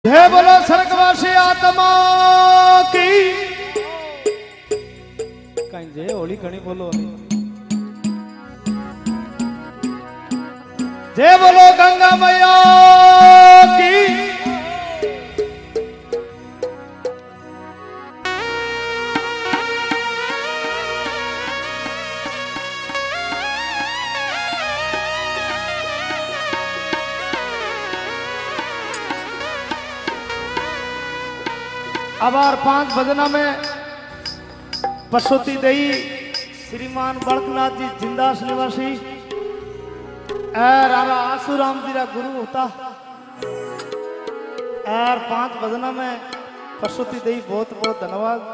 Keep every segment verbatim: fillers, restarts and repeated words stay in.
जय बोलो स्वर्गवासी आत्मा की कहीं जय होली कणी बोलो जय बोलो गंगा मैया की आबार पांच भजना में पशुति देई श्रीमान बड़कनाथ जी जिंदास निवासी और आसूराम जी रा गुरु होता और पांच भजना में पशुति देई बहुत बहुत धन्यवाद।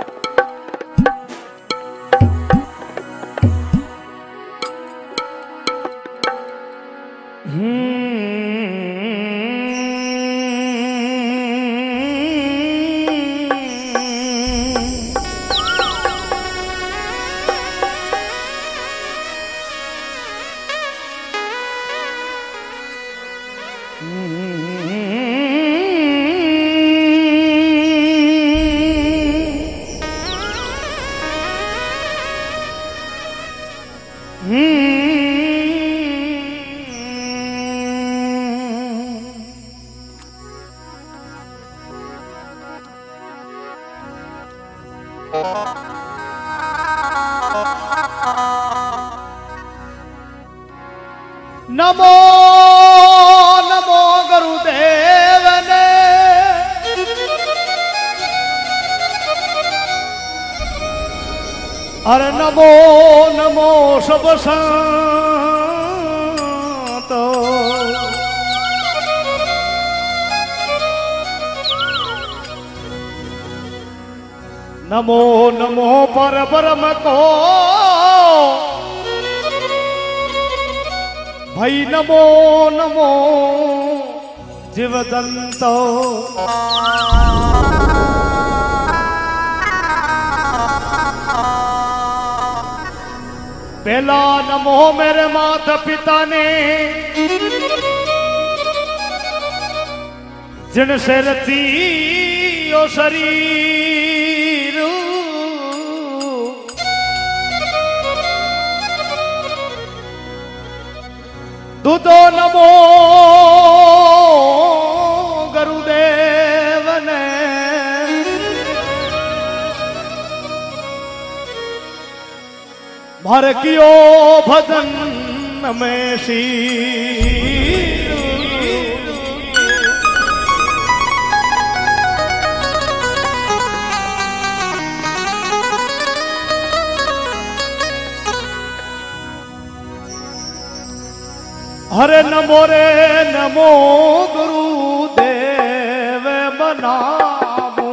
नमो नमो गुरुदेव ने अरे नमो नमो सब संतो नमो नमो पर ब्रह्म को भाई नमो नमो जीवदंतो पहला नमो मेरे माता पिता ने जिनसे रची ओ शरीर दूधो नमो गुरुदेव ने भर कियो भजन में शीर हरे नमो रे नमो गुरुदेव बनामो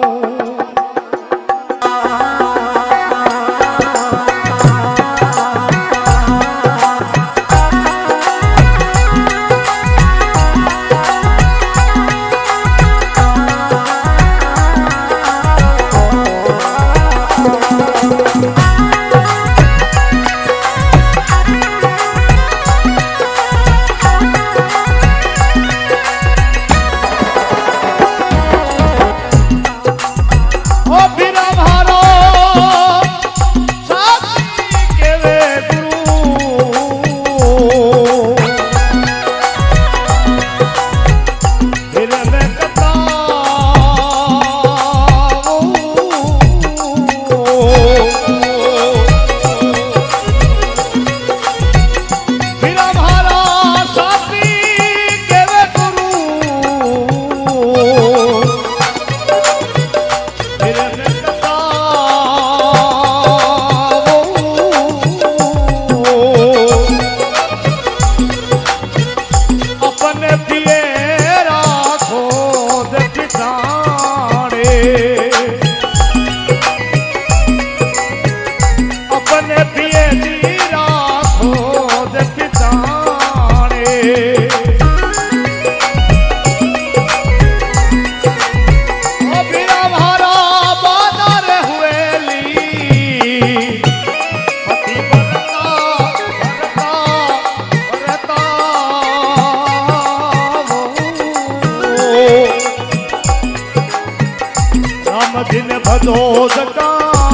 भदो जका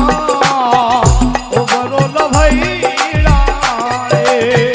उबरो न भईड़ा रे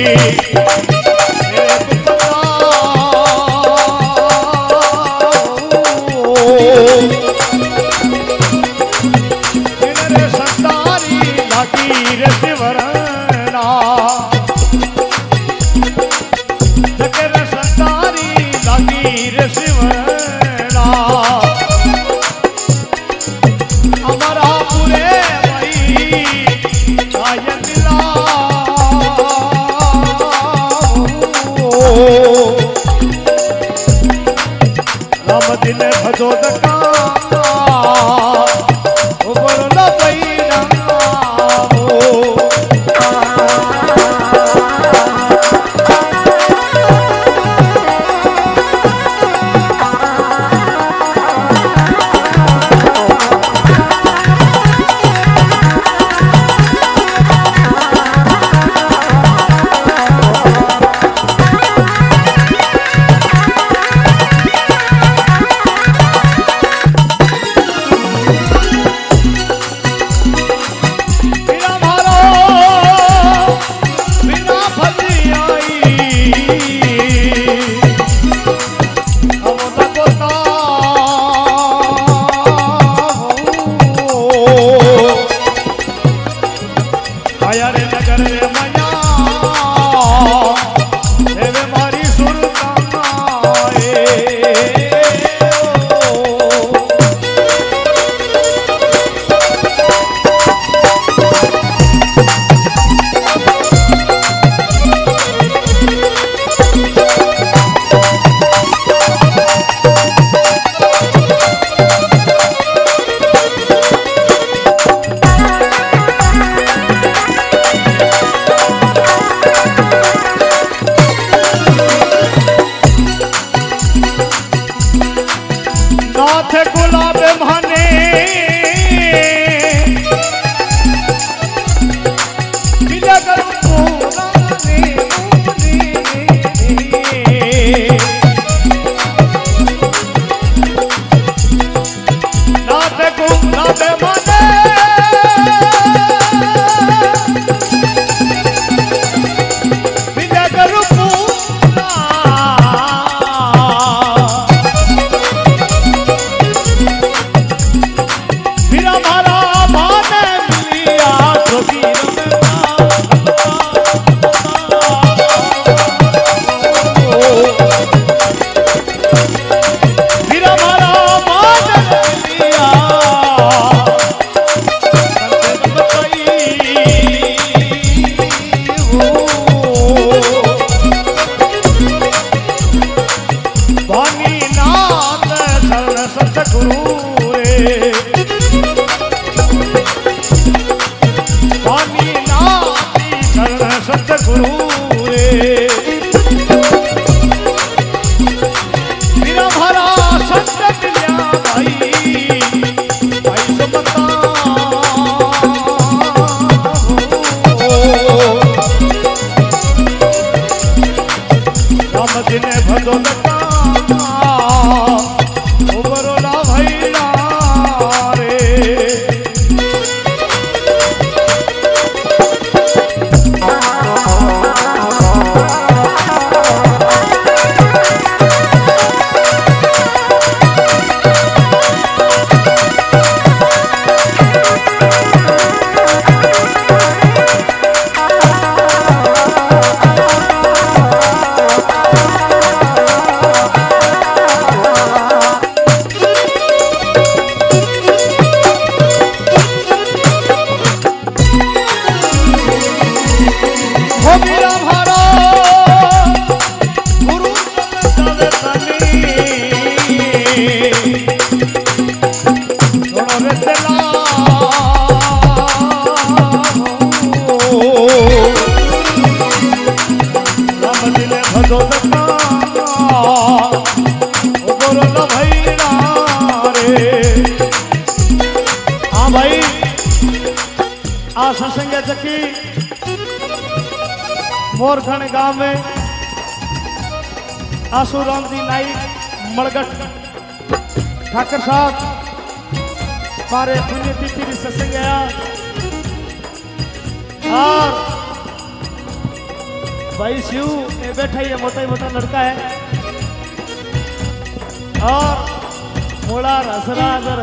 मोरखण गांव में आसूराम जी नाइक मड़गट ठाकर साहब हमारे पुण्यतिथि सत्संग गया और भाई शिव ये बैठा ही है, मोटा ही मोटा लड़का है। और मोड़ार हसरागर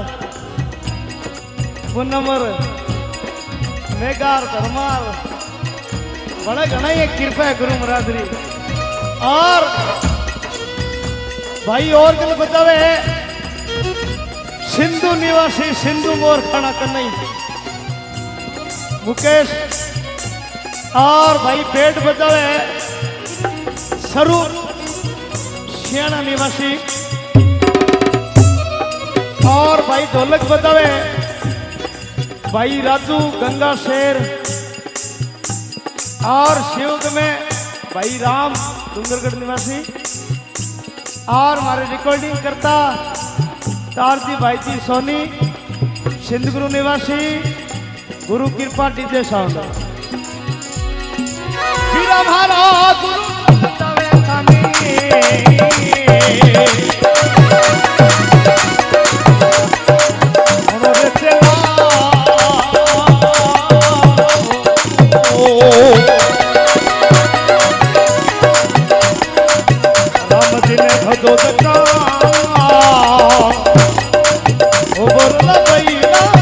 पुनमर मेगार धर्मार बड़ा घना ही कृपा है गुरु महाराजरी। और भाई और कल बतावे सिंधु निवासी सिंधु मोर खाना कन्नई मुकेश। और भाई पेट बजावे सरू सियाना निवासी। और भाई ढोलक बजावे भाई राजू गंगा शेर। और शिवग में भाई राम डूंगरगढ़ निवासी। और हमारे रिकॉर्डिंग करता तारजी भाई जी सोनी सिंधगुरु निवासी गुरु कृपा डीजे साउंड। फिर हमारा गुरु बतावे खानी हमारे चला राम जी ने भदो दका ओ बोलना भाई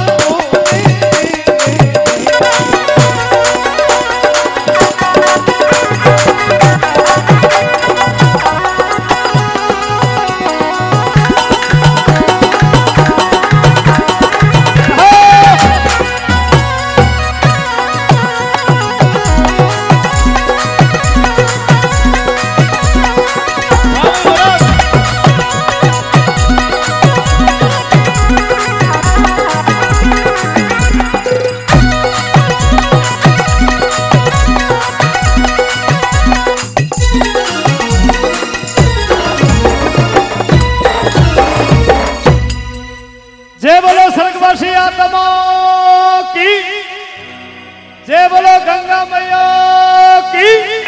जय बोलो स्वर्गवासी आत्मा की, जय बोलो गंगा मैया की।